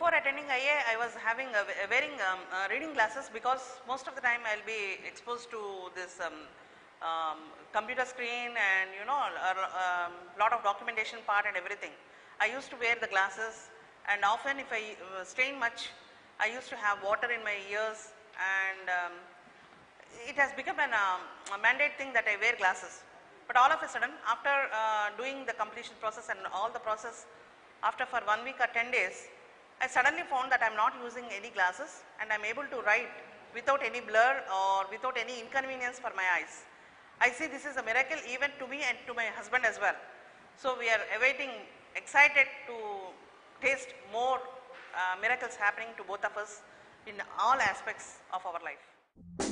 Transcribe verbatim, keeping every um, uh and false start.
before attending I A, I was having a, a wearing um, uh, reading glasses because most of the time I'll be exposed to this um, um, computer screen and you know a, um, lot of documentation part and everything. I used to wear the glasses, and often if I uh, strain much, I used to have water in my ears, and um, it has become an, um, a mandate thing that I wear glasses. But all of a sudden, after uh, doing the completion process and all the process, after for one week or ten days, I suddenly found that I am not using any glasses and I am able to write without any blur or without any inconvenience for my eyes. I see this is a miracle even to me and to my husband as well. So we are awaiting, excited to taste more uh, miracles happening to both of us in all aspects of our life.